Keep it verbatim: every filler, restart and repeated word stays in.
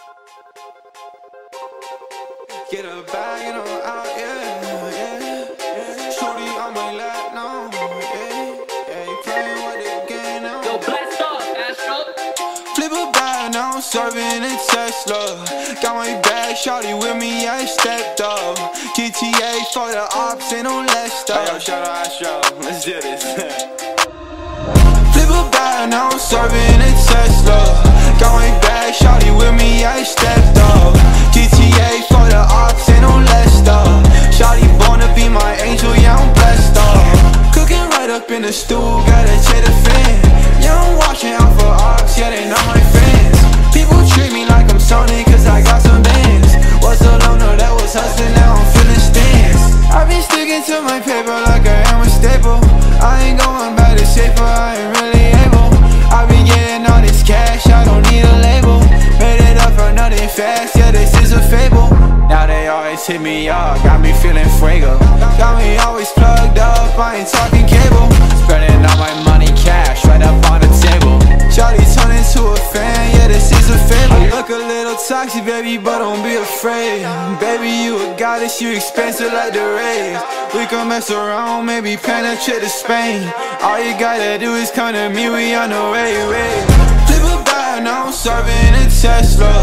Get a bag and I'm out, yeah, yeah, yeah. Shorty on my lap now, yeah, yeah. You playing with the game now. Yo, blast off, Astro. Flip a bag, now I'm serving a Tesla. Got my bag, shorty with me, I stepped up. G T A for the ops, ain't no less stuff. Hey, yo, shout out Astro, let's do this. Flip a bag, now I'm serving a Tesla. Got my bag, shorty with me, I stepped up. G T A for the ops, ain't no less stuff. Shorty born to be my angel, yeah, I'm blessed up. Cooking right up in the stool, gotta check the fan. Yeah, I'm watching out for ops, yeah, they not my fans. People treat me like I'm Sony, cause I got some bands. Was a loner that was hustling, now I'm feeling stands. I've been sticking to my paper like I am a staple. I ain't going back to safer, I ain't really able. I've been getting all this cash, I don't need a label. Made it up for nothing fast, yeah, this is a fable. Now they always hit me up, got me feeling fuego. Got me always plugged up, I ain't talking cable. Spreading all my money cash right up on the table. Shawty turned into a fan, yeah, this is a fable. I look a little toxic, baby, but don't be afraid. Baby, you a goddess, you expensive like the rays. We can mess around, maybe penetrate to Spain. All you gotta do is come to me, we on the way, way. Flip a bag, now I'm serving a Tesla.